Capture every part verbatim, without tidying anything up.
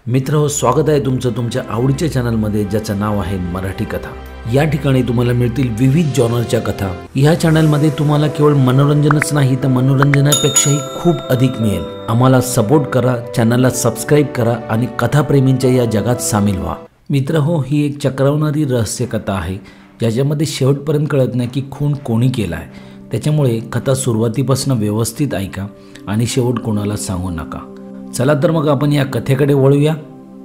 मित्र स्वागत आहे तुमचं तुमच्या आवडीच्या चॅनलमध्ये ज्याचं नाव आहे मराठी कथा। या ठिकाणी तुम्हाला मिळतील विविध जॉनरच्या कथा। या चॅनलमध्ये तुम्हाला केवळ मनोरंजनच नाही तर मनोरंजनापेक्षाही खूप अधिक मिळेल। आम्हाला सपोर्ट करा, चॅनलला सबस्क्राइब करा आणि कथाप्रेमींच्या या जगात सामील व्हा। मित्र हो, ही एक चक्रावणारी रहस्य कथा आहे ज्याच्यामध्ये शेवटपर्यंत कळत नाही की खून कोणी केला आहे। त्याच्यामुळे कथा सुरुवातीपासून व्यवस्थित ऐका आणि शेवट कोणाला सांगू नका। चला तर मग आपण या कथेकडे वळूया।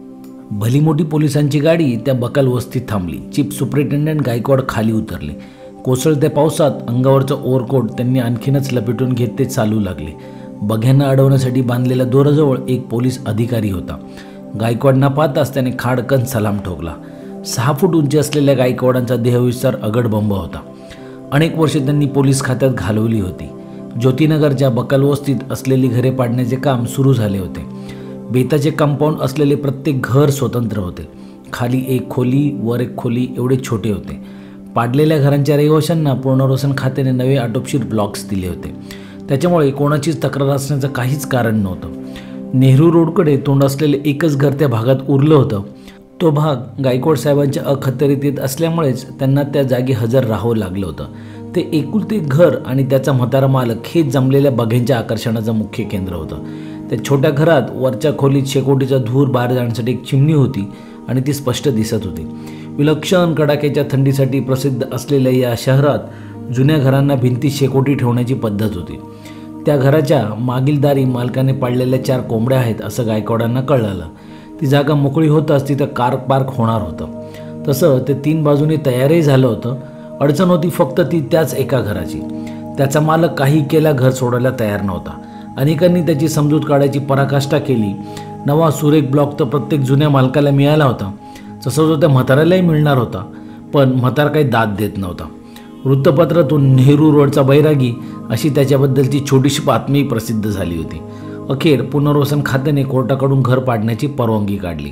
भली मोठी पोलिसांची गाडी त्या बकाल वस्तीत थांबली। चीफ सुपरिटेंडंट गायकवाड खाली उतरले। कोसळत्या पावसात अंगावरचं ओव्हरकोट त्यांनी आणखीनच लपेटून घेत ते चालू लागले। बघ्यांना अडवण्यासाठी बांधलेल्या दोराजवळ एक पोलीस अधिकारी होता। गायकवाडांना पाहताच त्याने खाडकन सलाम ठोकला। सहा फूट उंची असलेल्या गायकवाडांचा देहविस्तार अगडबंब होता। अनेक वर्षे त्यांनी पोलीस खात्यात घालवली होती। ज्योतिनगरच्या बकाल वस्तीत असलेली घरे पाडण्याचे काम सुरू झाले होते। बेताचे कंपाऊंड असलेले प्रत्येक घर स्वतंत्र होते। खाली एक खोली, वर एक खोली एवढे छोटे होते। पाडलेल्या घरांच्या रहिवाशांना पुनर्वसन खात्याने नवे आटोपशीर ब्लॉक्स दिले होते। त्याच्यामुळे कोणाचीच तक्रार असण्याचं काहीच कारण नव्हतं। नेहरू रोडकडे तोंड असलेले एकच घर त्या भागात उरलं होतं। तो भाग गायकवाड साहेबांच्या अखत्यारीत येत असल्यामुळेच त्यांना त्या जागी हजर राहावं लागलं होतं। ते एकुलते घर आणि त्याचा म्हातारा मालक हे जमलेल्या बघ्यांच्या आकर्षणाचं मुख्य केंद्र होतं। त्या छोट्या घरात वरच्या खोलीत शेकोटीचा धूर बाहेर जाण्यासाठी एक चिमणी होती आणि ती स्पष्ट दिसत होती। विलक्षण कडाक्याच्या थंडीसाठी प्रसिद्ध असलेल्या या शहरात जुन्या घरांना भिंती शेकोटी ठेवण्याची पद्धत होती। त्या घराच्या मागील दारी मालकाने पाळलेल्या चार कोंबड्या आहेत असं गायकवाडांना कळलं। ती जागा मोकळी होताच तिथं कार पार्क होणार होतं। तसं ते तीन बाजूने तयारही झालं होतं। अडचण होती फक्त ती त्याच एका घराची। त्याचा मालक काही केला घर सोडायला तयार नव्हता। अनेकांनी त्याची समजूत काढायची पराकाष्ठा केली। नवा सुरेख ब्लॉक तर प्रत्येक जुन्या मालकाला मिळाला होता, तसं तो त्या म्हाताऱ्यालाही मिळणार होता, पण म्हातारा काही दाद देत नव्हता। वृत्तपत्रातून नेहरू रोडचा बैरागी अशी त्याच्याबद्दलची छोटीशी बातमी प्रसिद्ध झाली होती। अखेर पुनर्वसन खात्याने कोर्टाकडून घर पाडण्याची परवानगी काढली।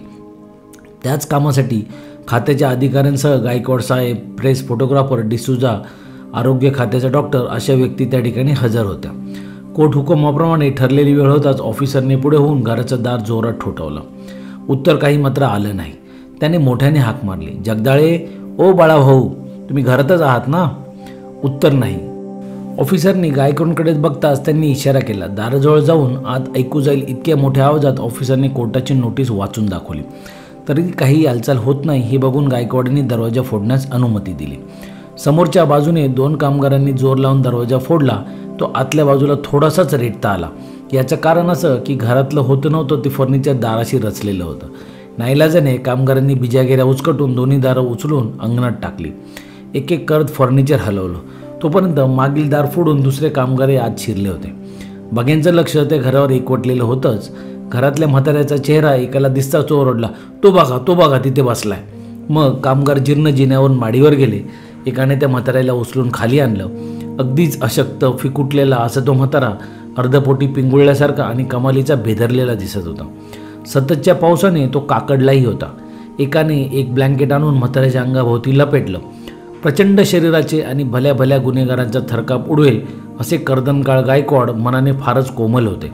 त्याच कामासाठी खात्याच्या अधिकाऱ्यांसह गायकवाड साहेब, प्रेस फोटोग्राफर, डिसूजा, आरोग्य खात्याचा डॉक्टर अशा व्यक्ती त्या ठिकाणी हजर होत्या। कोर्ट हुकुमाप्रमाणे ठरलेली वेळ होताच ऑफिसरने पुढे होऊन घराचं दार जोरात ठोठावलं। उत्तर काही मात्र आलं नाही। त्याने मोठ्याने हाक मारली, जगदाळे, ओ बाळा भाऊ, तुम्ही घरातच आहात ना? उत्तर नाही। ऑफिसरनी गायकवाडांकडे बघताच त्यांनी इशारा केला। दाराजवळ जाऊन आत ऐकू जाईल इतक्या मोठ्या आवाजात ऑफिसरने कोर्टाची नोटीस वाचून दाखवली। तरी काही हालचाल होत नाही हे बघून गायकवाडांनी दरवाजा फोडण्यास अनुमती दिली। समोरच्या बाजूने दोन कामगारांनी जोर लावून दरवाजा फोडला। तो आतल्या बाजूला थोडासाच रेटता आला। याचं कारण असं की घरातलं होतं नव्हतं ते फर्निचर दाराशी रचलेलं होतं। नाईलाजाने कामगारांनी बिजागेऱ्या उचकटून दोन्ही दारं उचलून अंगणात टाकली। एक एक करत फर्निचर हलवलं। तोपर्यंत मागील दार फोडून दुसरे कामगारही आत शिरले होते। बघ्यांचं लक्ष त्या घरावर एकवटलेलं होतंच। घरातल्या म्हाताऱ्याचा चेहरा एकाला दिसताच ओरडला, तो बघा तो बघा तिथे बसलाय। मग कामगार जीर्ण जिन्यावरून माडीवर गेले। एकाने त्या म्हाताऱ्याला उचलून खाली आणलं। अगदीच अशक्त फिकुटलेला असा तो म्हातारा अर्धपोटी पिंगुळल्यासारखा आणि कमालीचा भेदरलेला दिसत होता। सततच्या पावसाने तो काकडलाही होता। एकाने एक ब्लँकेट आणून म्हाताऱ्याच्या अंगाभोवती लपेटलं। प्रचंड शरीराचे आणि भल्या भल्या गुन्हेगारांचा थरकाप उडवेल असे कर्दनकाळ गायकवाड मनाने फारच कोमल होते।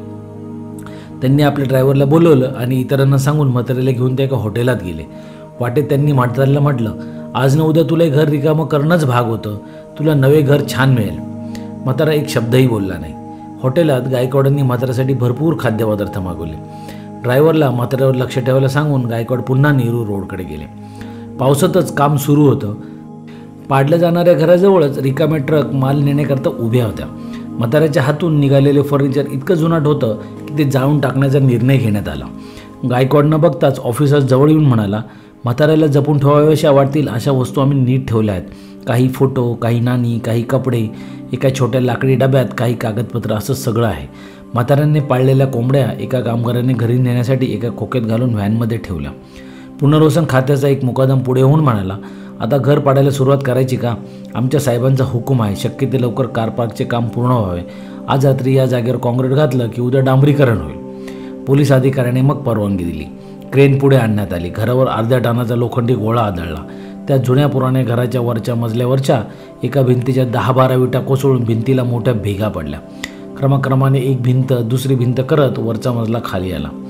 त्यांनी आपल्या ड्रायव्हरला बोलवलं आणि इतरांना सांगून म्हाताऱ्याला घेऊन त्या एका हॉटेलात गेले। वाटेत त्यांनी म्हाताऱ्याला म्हटलं, आज न उद्या तुला घर रिकामं करणंच भाग होतं, तुला नवे घर छान मिळेल। म्हातारा एक शब्दही बोलला नाही। हॉटेलात गायकवाडांनी म्हाताऱ्यासाठी भरपूर खाद्यपदार्थ मागवले। ड्रायव्हरला म्हाताऱ्यावर लक्ष ठेवायला सांगून गायकवाड पुन्हा नेहरू रोडकडे गेले। पावसातच काम सुरू होतं। पाडल्या जाणाऱ्या घराजवळच रिकामे ट्रक माल नेण्याकरता उभ्या होत्या। म्हाताऱ्याच्या हातून निघालेले फर्निचर इतकं जुनाट होतं की ते जाळून टाकण्याचा निर्णय घेण्यात आला। गायकवाड बघताच ऑफिसर जवळ येऊन म्हणाला, म्हाताऱ्याला जपून ठेवाव्याशा वाटतील अशा वस्तू आम्ही नीट ठेवल्या आहेत। काही फोटो, काही नाणी, काही कपडे, एका छोट्या लाकडी डब्यात काही कागदपत्र, असं सगळं आहे। म्हाताऱ्यांनी पाळलेल्या कोंबड्या एका कामगाराने घरी नेण्यासाठी एका खोक्यात घालून व्हॅनमध्ये ठेवल्या। पुनर्वसन खात्याचा एक मुकादम पुढे होऊन म्हणाला, आता घर पाडायला सुरुवात करायची का? आमच्या साहेबांचा हुकूम आहे, शक्य ते लवकर कार पार्कचे काम पूर्ण व्हावे। आज रात्री या जागेवर काँक्रीट घातलं की उद्या डांबरीकरण होईल। पोलीस अधिकाऱ्याने मग परवानगी दिली। क्रेन पुढे आणण्यात आली। घरावर अर्ध्या टनाचा लोखंडी गोळा आदळला। त्या जुन्या पुराण्या घराच्या वरच्या मजल्यावरच्या एका भिंतीच्या दहा बारा विटा कोसळून भिंतीला मोठ्या भेगा पडल्या। क्रमाक्रमाने एक भिंत दुसरी भिंत करत वरचा मजला खाली आला।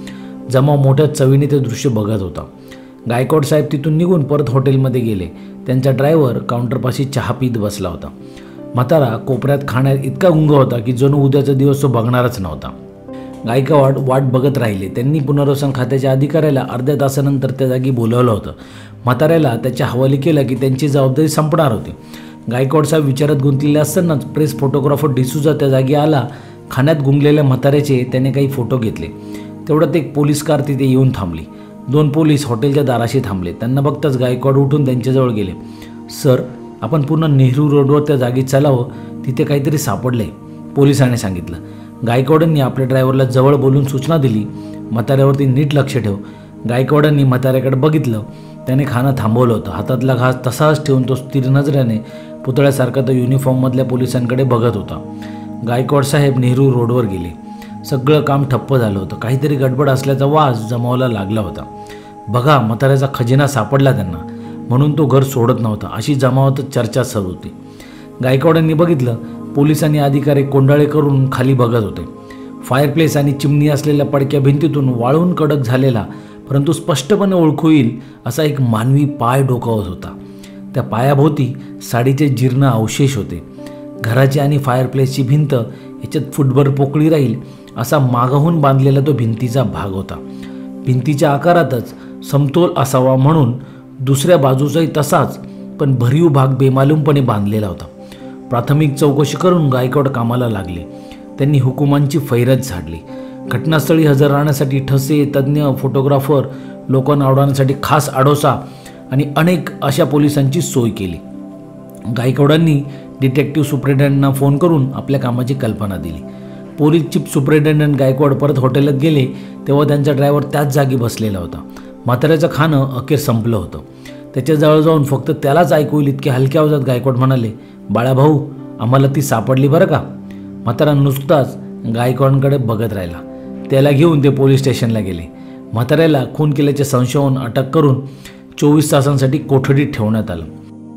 जमाव मोठ्या चवीने ते दृश्य बघत होता. गायकवाड साहेब तिथून निघून परत हॉटेलमध्ये गेले. त्यांचा ड्रायव्हर काउंटरपाशी चहा पीत बसला होता. म्हातारा कोपऱ्यात खाण्यात इतका गुंग होता की जणू उद्याचा दिवस तो बघणारच नव्हता. गायकवाड वाट बघत राहिले. त्यांनी पुनर्वसन खात्याच्या अधिकाऱ्याला अर्ध्या तासानंतर त्या जागी बोलवलं होतं. म्हाताऱ्याला त्याच्या हवाली केलं की त्यांची जबाबदारी संपणार होती. गायकवाड साहेब विचारात गुंतलेले असतानाच प्रेस फोटोग्राफर डिसूजा त्या जागी आला. खाण्यात गुंगलेल्या म्हाताऱ्याचे त्याने काही फोटो घेतले. तेवढ्यात एक पोलीस कार तिथे येऊन थांबली. दोन पोलीस हॉटेलच्या दाराशी थांबले. त्यांना बघताच गायकवाड उठून त्यांच्याजवळ गेले. सर, आपण पूर्ण नेहरू रोडवर त्या जागी चालावं, तिथे काहीतरी सापडलंय, पोलिसांनी सांगितलं. गायकवाडांनी आपल्या ड्रायव्हरला जवळ बोलून सूचना दिली. म्हाताऱ्यावरती नीट लक्ष ठेव. गायकवाडांनी म्हाताऱ्याकडे बघितलं. त्याने खाणं थांबवलं होतं. हातातला घास तसाच ठेवून तो स्थिर नजरेने पुतळ्यासारखा तो युनिफॉर्ममधल्या पोलिसांकडे बघत होता. गायकवाड साहेब नेहरू रोडवर गेले. सगळं काम ठप्प झालं होतं. काहीतरी गडबड असल्याचा वास जमावला लागला होता. बघा, म्हाताऱ्याचा खजिना सापडला त्यांना, म्हणून तो घर सोडत नव्हता, अशी जमावातच चर्चा सुरू होती. गायकवाडांनी बघितलं, पोलिसांनी अधिकारी कोंडाळे करून खाली बघत होते. फायरप्लेस आणि चिमणी असलेल्या पडक्या भिंतीतून वाळून कडक झालेला परंतु स्पष्टपणे ओळखू येईल असा एक मानवी पाय डोकावत होता. त्या पायाभोवती साडीचे जीर्ण अवशेष होते. घराची आणि फायरप्लेसची भिंत याच्यात फुटभर पोकळी राहील असा मागहून बांधलेला तो भिंतीचा भाग होता. भिंतीच्या आकारातच समतोल असावा म्हणून दुसऱ्या बाजूचाही तसाच, पण भरीव भाग बेमालूमपणे बांधलेला होता. प्राथमिक चौकशी करून गायकवाड कामाला लागले. त्यांनी हुकुमांची फैरत झाडली. घटनास्थळी हजर राहण्यासाठी ठसे, तज्ज्ञ, फोटोग्राफर, लोकांना आवडण्यासाठी खास आडोसा आणि अनेक अशा पोलिसांची सोय केली. गायकवाडांनी डिटेक्टिव्ह सुपरिटेंडंटना फोन करून आपल्या कामाची कल्पना दिली. पोलीस चीफ सुपरिटेंडंट गायकवाड परत हॉटेलात गेले तेव्हा त्यांचा ड्रायव्हर त्याच जागी बसलेला होता. म्हाताऱ्याचं खाणं अखेर संपलं होतं. त्याच्याजवळ जाऊन फक्त त्यालाच ऐकू येईल इतक्या हलक्या आवाजात गायकवाड म्हणाले, बाळाभाऊ, आम्हाला ती सापडली बरं का. म्हातारा नुसताच गायकवाडांकडे बघत राहिला. त्याला घेऊन ते पोलीस स्टेशनला गेले. म्हाताऱ्याला खून केल्याचे संशयावरून अटक करून चोवीस तासांसाठी कोठडीत ठेवण्यात आलं.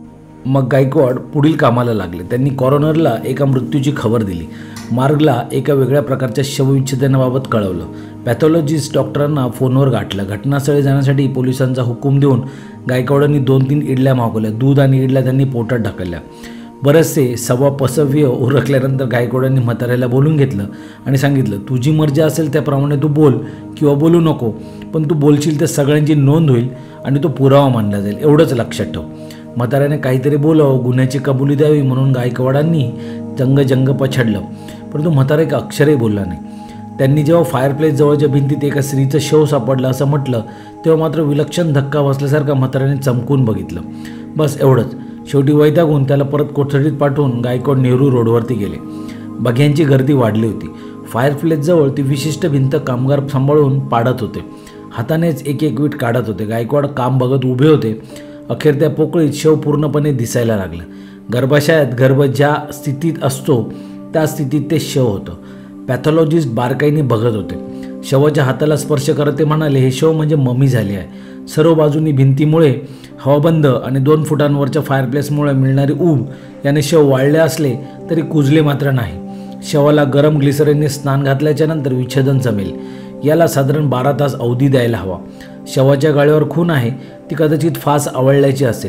मग गायकवाड पुढील कामाला लागले. त्यांनी कॉरोनरला एका मृत्यूची खबर दिली. मार्गला एका वेगळ्या प्रकारच्या शवविच्छेदनाबाबत कळवलं. पॅथॉलॉजिस्ट डॉक्टरांना फोनवर गाठलं. घटनास्थळी जाण्यासाठी पोलिसांचा हुकूम देऊन गायकवाडांनी दोन तीन इडल्या मागवल्या. दूध आणि इडल्या त्यांनी पोटात ढकलल्या. बरेचसे सव्वा पसव्य उरकल्यानंतर गायकवाडांनी म्हाताऱ्याला बोलून घेतलं आणि सांगितलं, तुझी मर्जी असेल त्याप्रमाणे तू बोल किंवा बोलू नको, पण तू बोलशील तर सगळ्यांची नोंद होईल आणि तो पुरावा मानला जाईल, एवढंच लक्षात ठेव. म्हाताऱ्याने काहीतरी बोलावं, गुन्ह्याची कबुली द्यावी म्हणून गायकवाडांनी जंग जंग पछाडलं, परंतु म्हातारा एक अक्षरही बोलला नाही. त्यांनी जेव्हा फायरप्लेस जवळच्या भिंतीत एका स्त्रीचं शव सापडलं असं म्हटलं तेव्हा मात्र विलक्षण धक्का बसल्यासारखा म्हाताऱ्याने चमकून बघितलं. बस एवढंच. शेवटी वैतागून त्याला परत कोठडीत पाठवून गायकवाड नेहरू रोडवरती गेले. बघ्यांची गर्दी वाढली होती. फायरप्लेसजवळ ती विशिष्ट भिंत कामगार सांभाळून पाडत होते. हातानेच एक एक वीट काढत होते. गायकवाड काम बघत उभे होते. अखेर त्या पोकळीत शव पूर्णपणे दिसायला लागलं. गर्भाशयात गर्भ ज्या स्थितीत असतो त्या स्थितीत ते शव होतं. पॅथॉलॉजिस्ट बारकाईने बघत होते. शवाच्या हाताला स्पर्श करत ते म्हणाले, हे शव म्हणजे ममी झाली आहे. सर्व बाजूनी भिंतीमुळे हवाबंद आणि दोन फुटांवरच्या फायरप्लेसमुळे मिळणारी ऊब याने शव वाळले असले तरी कुजले मात्र नाही. शवाला गरम ग्लिसरीनने स्नान घातल्याच्या नंतर विच्छेदन जमेल. याला साधारण बारा तास अवधी द्यायला हवा. शवाच्या गाळ्यावर खून आहे, ती कदाचित फास आवळल्याची असेल.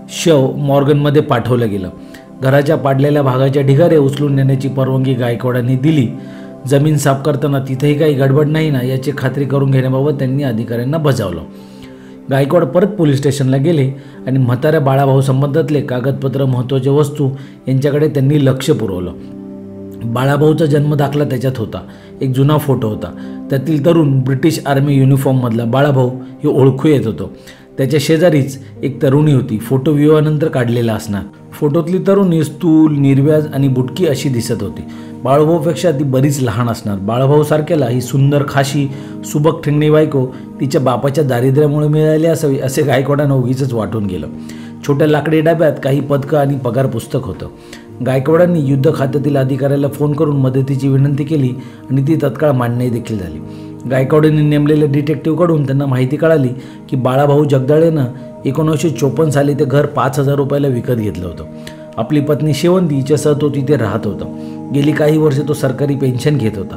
शव मॉर्गनमध्ये पाठवलं गेलं. घराच्या पाडलेल्या भागाच्या ढिगारे उचलून नेण्याची परवानगी गायकवाडांनी दिली. जमीन साफ करताना तिथेही काही गडबड नाही ना याची खात्री करून घेण्याबाबत त्यांनी अधिकाऱ्यांना बजावलं. गायकवाड परत पोलीस स्टेशनला गेले आणि म्हाताऱ्या बाळाभाऊ संबंधातले कागदपत्र, महत्त्वाच्या वस्तू यांच्याकडे त्यांनी लक्ष पुरवलं. बाळाभाऊचा जन्मदाखला त्याच्यात होता. एक जुना फोटो होता. त्यातील तरुण ब्रिटिश आर्मी युनिफॉर्ममधला बाळाभाऊ हे ओळखू येत होतं. त्याच्या शेजारीच एक तरुणी होती. फोटो विवाहानंतर काढलेला असणार. फोटोतली तरुणी स्थूल, निर्व्याज आणि बुटकी अशी दिसत होती. बाळाभाऊपेक्षा ती बरीच लहान असणार. बाळाभाऊ सारख्याला ही सुंदर, खाशी, सुबक ठिंगणी बायको तिच्या बापाच्या दारिद्र्यामुळे मिळाली असावी असे गायकवाडांना उगीच वाटून गेलं. छोट्या लाकडी डब्यात काही पदकं आणि पगार पुस्तक होतं. गायकवाडांनी युद्ध खात्यातील अधिकाऱ्याला फोन करून मदतीची विनंती केली आणि ती तत्काळ मान्य देखील झाली. गायकवाडांनी नेमलेल्या डिटेक्टिव्हकडून त्यांना माहिती कळाली की बाळाभाऊ जगदाळेनं एकोणीसशे चोपन्न साली ते घर पाच हजार रुपयाला विकत घेतलं होतं. आपली पत्नी शेवंती हिच्यासह तो तिथे राहत होता. गेली काही वर्षे तो सरकारी पेन्शन घेत होता.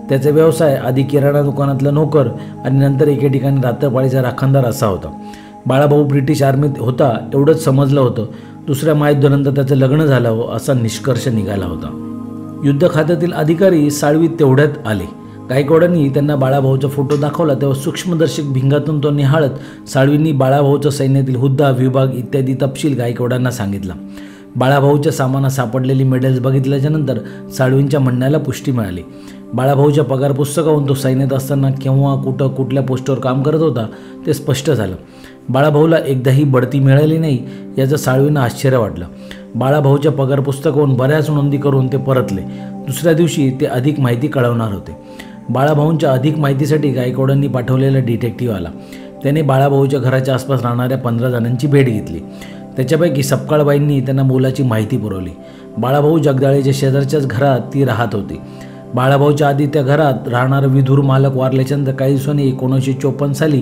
त्याचा व्यवसाय आधी किराणा दुकानातला नोकर आणि नंतर एके ठिकाणी रात्रपाळीचा राखणदार असा होता. बाळाभाऊ ब्रिटिश आर्मीत होता एवढंच समजलं होतं. दुसऱ्या महायुद्धानंतर त्याचं लग्न झालं असा निष्कर्ष निघाला होता. युद्ध खात्यातील अधिकारी साळवीत तेवढ्यात आले. गायकवाडांनी त्यांना बाळाभाऊचा फोटो दाखवला तेव्हा सूक्ष्मदर्शक भिंगातून तो निहाळत साळवींनी बाळाभाऊचा सैन्यातील हुद्दा, विभाग इत्यादी तपशील गायकवाडांना सांगितला. बाळाभाऊच्या सामानात सापडलेली मेडल्स बघितल्याच्यानंतर साळवींच्या म्हणण्याला पुष्टी मिळाली. बाळाभाऊच्या पगार पुस्तकावरून तो सैन्यात असताना केव्हा कुठं कुठल्या पोस्टवर काम करत होता ते स्पष्ट झालं. बाळाभाऊला एकदाही बढती मिळाली नाही याचं साळवींना आश्चर्य वाटलं. बाळाभाऊच्या पगार पुस्तकावरून बऱ्याच नोंदी करून ते परतले. दुसऱ्या दिवशी ते अधिक माहिती कळवणार होते. बाळाभाऊंच्या अधिक माहितीसाठी गायकवाडांनी पाठवलेला डिटेक्टिव्ह आला. त्याने बाळाभाऊच्या घराच्या आसपास राहणाऱ्या पंधरा जणांची भेट घेतली. त्याच्यापैकी सपकाळबाईंनी त्यांना मोलाची माहिती पुरवली. बाळाभाऊ जगदाळेच्या शेजारच्याच घरात ती राहत होती. बाळाभाऊच्या आधी त्या घरात राहणारा विधूर मालक वारल्याच्यानंतर काही दिवसांनी एकोणीसशे चोपन्न साली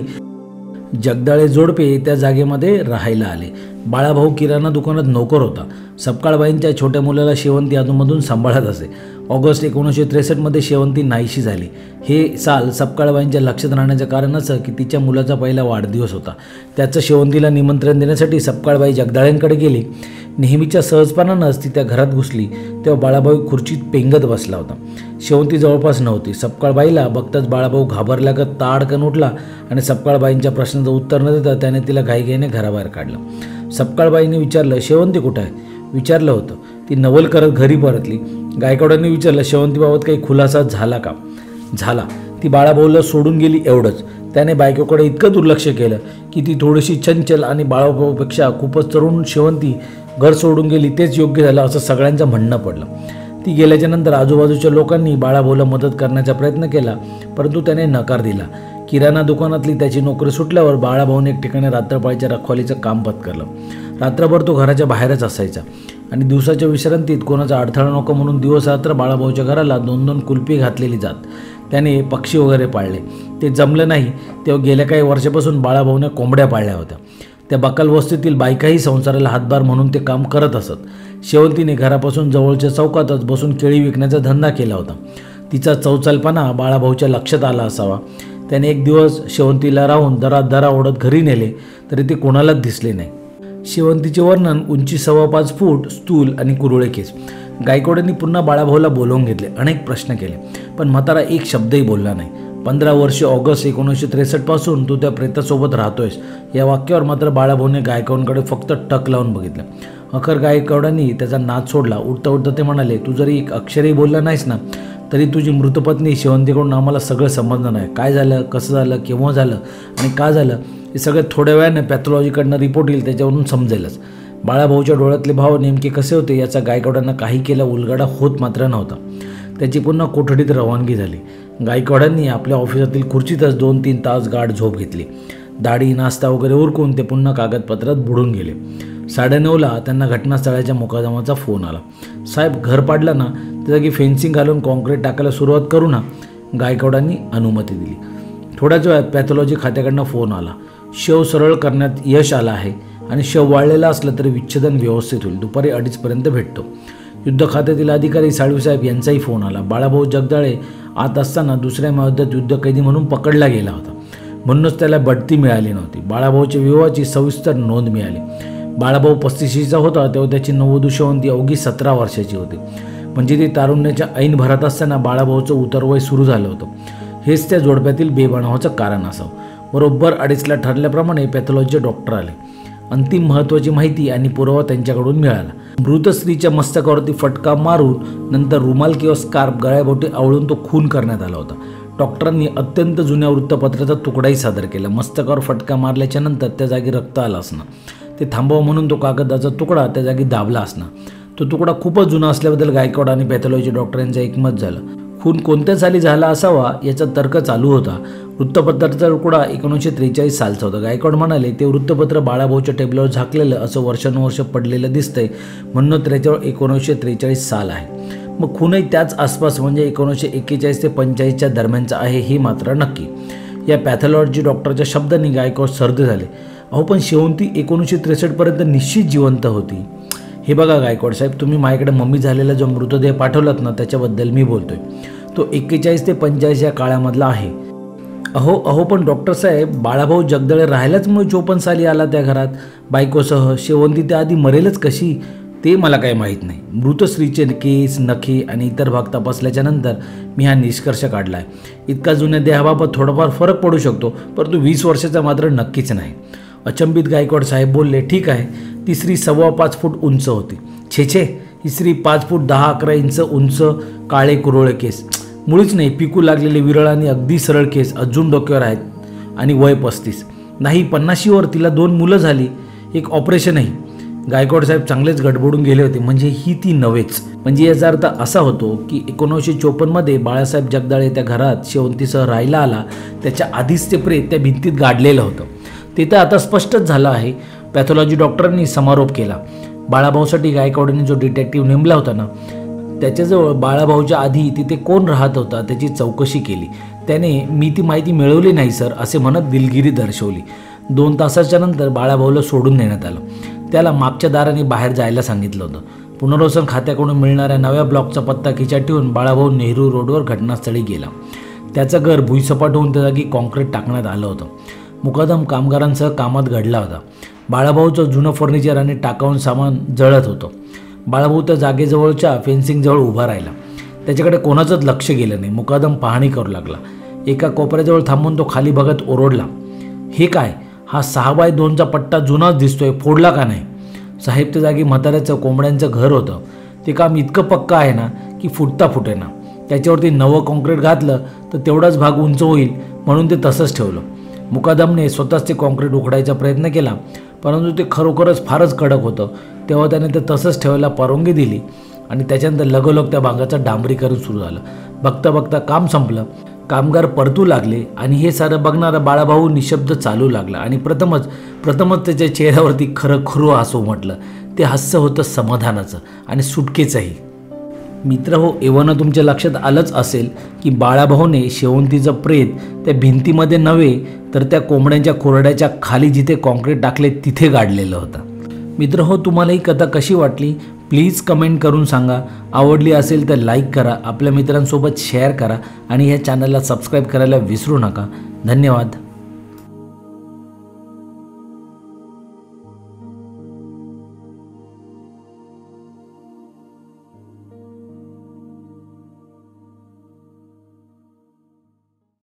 जगदाळे जोडपे त्या जागेमध्ये राहायला आले. बाळाभाऊ किराणा दुकानात नोकर होता. सपकाळबाईंच्या छोट्या मुलाला शेवंती अधूनमधून सांभाळत असे. ऑगस्ट एकोणीसशे त्रेसष्टमध्ये शेवंती नाहीशी झाली. हे साल सपकाळबाईंच्या लक्षात राहण्याचं कारण असं की तिच्या मुलाचा पहिला वाढदिवस होता. त्याचं शेवंतीला निमंत्रण देण्यासाठी सपकाळबाई जगदाळेंकडे गेली. नेहमीच्या सहजपणानंच ती त्या घरात घुसली तेव्हा बाळाभाऊ खुर्चीत पेंगत बसला होता. शेवंती जवळपास नव्हती. सपकाळबाईला बघताच बाळाभाऊ घाबरल्यागत ताडकन उठला आणि सपकाळबाईंच्या प्रश्नाचं उत्तर न देता त्याने तिला घाईघाईने घराबाहेर काढलं. सपकाळबाईंनी विचारलं, शेवंती कुठं आहे? विचारलं होतं. ती नवल करत घरी परतली. गायकवाडांनी विचारलं, शेवंतीबाबत काही खुलासा झाला का? झाला. ती बाळाभाऊला सोडून गेली एवढंच. त्याने बायकोकडे इतकं दुर्लक्ष केलं की ती थोडीशी चंचल आणि बाळाभाऊपेक्षा खूपच तरुण शेवंती घर सोडून गेली तेच योग्य झालं असं सगळ्यांचं म्हणणं पडलं. ती गेल्याच्या नंतर आजूबाजूच्या लोकांनी बाळाभाऊला मदत करण्याचा प्रयत्न केला परंतु त्याने नकार दिला. किराणा दुकानातली त्याची नोकरी सुटल्यावर बाळाभाऊने एक ठिकाणी रात्रपाळीच्या रखवालीचं काम पत्करलं. रात्रभर तो घराच्या बाहेरच असायचा आणि दिवसाच्या विश्रांतीत कोणाचा अडथळा नको म्हणून दिवस रात्र बाळाभाऊच्या घराला दोन दोन कुलपी घातलेली जात. त्याने पक्षी वगैरे पाळले. ते जमलं नाही तेव्हा गेल्या काही वर्षापासून बाळाभाऊने कोंबड्या पाळल्या होत्या. त्या बकाल वस्तीतील बायकाही संसाराला हातभार म्हणून ते काम करत असत. शेवंतीने घरापासून जवळच्या चौकातच बसून केळी विकण्याचा धंदा केला होता. तिचा चौचालपणा बाळाभाऊच्या लक्षात आला असावा. त्याने एक दिवस शेवंतीला राहून दरा दरा ओढत घरी नेले तरी ते कोणालाच दिसले नाही. शेवंतीचे वर्णन उंची सव्वा पाच फूट, स्थूल आणि कुरळे केस. गायकवाडांनी पुन्हा बाळाभाऊला बोलवून घेतले. अनेक प्रश्न केले पण म्हातारा एक शब्दही बोलला नाही. पंधरा वर्षे ऑगस्ट एकोणीसशे त्रेसष्ट पासून तू त्या प्रेतासोबत राहतोयस या वाक्यावर मात्र बाळाभाऊने गायकवाडांकडे फक्त टक लावून बघितलं. अखेर गायकवाडांनी त्याचा नाद सोडला. उठता उठता ते म्हणाले, तू जरी एक अक्षरही बोलला नाहीस ना तरी तुझी मृतपत्नी शेवंतीकडून आम्हाला सगळं समजलं आहे. काय झालं, कसं झालं, केव्हा झालं आणि का झालं हे सगळं थोड्या वेळाने पॅथॉलॉजीकडनं रिपोर्ट येईल त्याच्यावरून समजेलच. बाळाभाऊच्या डोळ्यातले भाव नेमके कसे होते याचा गायकवाडांना काही केला उलगडा होत मात्र नव्हता. त्याची पुन्हा कोठडीत रवानगी झाली. गायकवाडांनी आपल्या ऑफिसातील खुर्चीतच दोन तीन तास गाढ झोप घेतली. दाढी नाश्ता वगैरे उरकून ते पुन्हा कागदपत्रात बुडून गेले. साडेनऊला त्यांना घटनास्थळाच्या मुकादमाचा फोन आला. साहेब, घर पाडलं ना त्या जागी फेन्सिंग घालून कॉन्क्रीट टाकायला सुरुवात करू ना. गायकवाडांनी अनुमती दिली. थोड्याच वेळात पॅथॉलॉजी खात्याकडनं फोन आला. शव सरळ करण्यात यश आलं आहे आणि शव वाळलेलं असलं तरी विच्छेदन व्यवस्थित होईल. दुपारी अडीचपर्यंत भेटतो. युद्ध खात्यातील अधिकारी साळवीसाहेब यांचाही फोन आला. बाळाभाऊ जगदाळे आत असताना दुसऱ्या महायुद्धात युद्धकैदी म्हणून पकडला गेला होता म्हणूनच त्याला बढती मिळाली नव्हती. बाळाभाऊच्या विवाहाची सविस्तर नोंद मिळाली. बाळाभाऊ पस्तीशीचा होता तेव्हा त्याची नववधू शेवंती अवघी सतरा वर्षाची होती. म्हणजे ती तारुण्याच्या ऐन भरात असताना बाळाभाऊचं उतरवय सुरू झालं होतं. हेच त्या जोडप्यातील बेबनावाचं कारण असावं. बरोबर अडीचला ठरल्याप्रमाणे पॅथॉलॉजीचे डॉक्टर आले. अंतिम महत्त्वाची माहिती आणि पुरावा त्यांच्याकडून मिळाला. मृत स्त्रीच्या मस्तकावरती फटका मारून नंतर रुमाल किंवा स्कार्फ गळ्याभोवती आवळून तो खून करण्यात आला होता. डॉक्टरांनी अत्यंत जुन्या वृत्तपत्राचा तुकडाही सादर केला. मस्तकावर फटका मारल्याच्या नंतर त्या जागी रक्त आलं असणं, ते थांबवा म्हणून तो कागदाचा तुकडा त्या जागी दाबला असणं. तो तुकडा खूपच जुना असल्याबद्दल गायकवाड आणि पॅथॉलॉजी डॉक्टरांचं एकमत झालं. खून कोणत्या साली झाला असावा याचा तर्क चालू होता. वृत्तपत्राचा तुकडा एकोणीसशे त्रेचाळीस सालचा होता. गायकवाड म्हणाले, ते वृत्तपत्र बाळाभाऊच्या टेबलावर झाकलेलं असं वर्षानुवर्ष पडलेलं दिसतंय म्हणून त्याच्यावर एकोणीसशे त्रेचाळीस साल आहे. मग खूनही त्याच आसपास म्हणजे एकोणीसशे एक्केचाळीस ते पंचेचाळीसच्या दरम्यानचा आहे हे मात्र नक्की. या पॅथॉलॉजी डॉक्टरच्या शब्दांनी गायकवाड सर्द झाले. अहो पण शेवंती एकोणीसशे त्रेसष्टपर्यंत निश्चित जिवंत होती. हे बघा गायकवाड साहेब, तुम्ही माझ्याकडे मम्मी झालेला जो मृतदेह पाठवलात ना त्याच्याबद्दल मी बोलतोय. तो एक्केचाळीस ते पंचेचाळीस या काळामधला आहे. अहो अहो पण डॉक्टर साहेब, बाळाभाऊ जगदळे राहायलाच मग चोपन्न साली आला त्या घरात बायकोसह. शेवंती त्याआधी मरेलच कशी ते मला काही माहीत नाही. मृत स्त्रीचे केस, नखे आणि इतर भाग तपासल्याच्या नंतर मी हा निष्कर्ष काढला आहे. इतका जुन्या देहाबाबत थोडाफार फरक पडू शकतो, परंतु वीस वर्षाचा मात्र नक्कीच नाही. अचंबित गायकवाड साहेब बोलले, ठीक आहे, ती स्त्री सव्वा पाच फूट उंच होती. छे छे, ही स्त्री पाच फूट दहा अकरा इंच उंच, काळे कुरळे केस, मुळीच नाही पिकू लागलेले विरळ आणि अगदी सरळ केस अजून डोक्यावर आहेत, आणि वय पस्तीस नाही पन्नाशीवर. तिला दोन मुलं झाली, एक ऑपरेशनही. गायकवाड साहेब चांगलेच गडबडून गेले होते. म्हणजे ही ती नव्हेच. म्हणजे याचा अर्थ असा होतो की एकोणीसशे चोपन्नमध्ये बाळासाहेब जगदाळे त्या घरात शेवंतीसह राहायला आला, त्याच्या आधीच ते प्रेत त्या भिंतीत गाडलेलं होतं. ते तर आता स्पष्टच झालं आहे. पॅथॉलॉजी डॉक्टरांनी समारोप केला. बाळाभाऊसाठी गायकवाडांनी जो डिटेक्टिव्ह नेमला होता ना, त्याच्याजवळ बाळाभाऊच्या आधी तिथे कोण राहत होता त्याची चौकशी केली. त्याने मी ती माहिती मिळवली नाही सर असे म्हणत दिलगिरी दर्शवली. दोन तासाच्या नंतर बाळाभाऊला सोडून देण्यात आलं. त्याला मागच्या दाराने बाहेर जायला सांगितलं होतं. पुनर्वसन खात्याकडून मिळणाऱ्या नव्या ब्लॉकचा पत्ता खिच्यात ठेवून बाळाभाऊ नेहरू रोडवर घटनास्थळी गेला. त्याचं घर भुईसपाट होऊन त्या जागी कॉन्क्रीट टाकण्यात आलं होतं. मुकादम कामगारांसह कामात घडला होता. बाळाभाऊचं जुनं फर्निचर आणि टाकाऊन सामान जळत होतं. बाळाभाऊ त्या जागेजवळच्या फेन्सिंगजवळ उभा राहिला. त्याच्याकडे कोणाचंच लक्ष गेलं नाही. मुकादम पाहणी करू लागला. एका कोपऱ्याजवळ थांबून तो खाली बघत ओरडला, हे काय, हा सहा बाय दोनचा पट्टा जुनाच दिसतोय, फोडला का नाही? साहेब, त्या जागी म्हाताऱ्याचं कोंबड्यांचं घर होतं. ते काम इतकं पक्का आहे ना की फुटता फुटेना. त्याच्यावरती नवं कॉन्क्रीट घातलं तर तेवढाच भाग उंच होईल म्हणून ते तसंच ठेवलं. मुकादमने स्वतःच ते कॉन्क्रीट उघडायचा प्रयत्न केला, परंतु ते खरोखरच फारच कडक होतं. तेव्हा त्याने ते तसंच ठेवायला परवानगी दिली आणि त्याच्यानंतर लगोलग त्या भागाचं डांबरीकरण सुरू झालं. बघता बघता काम संपलं. कामगार परतू लागले आणि हे सारं बघणारा बाळाभाऊ निशब्द चालू लागला. आणि प्रथमच प्रथमच त्याच्या चेहऱ्यावरती खरं खुरू हसू म्हटलं. ते हास्य होतं समाधानाचं आणि सुटकेचंही. मित्र हो, एवढं तुमच्या लक्षात आलंच असेल की बाळाभाऊने शेवंतीचं प्रेत त्या भिंतीमध्ये नव्हे तर त्या कोंबड्यांच्या खुरड्याच्या खाली जिथे कॉन्क्रीट टाकले तिथे गाडलेलं होतं. मित्र हो, तुम्हाला ही कथा कशी वाटली प्लीज कमेंट करून सांगा. आवडली असेल तर लाईक करा, आपल्या मित्रांसोबत शेअर करा आणि ह्या चॅनलला सबस्क्राईब करायला विसरू नका. धन्यवाद.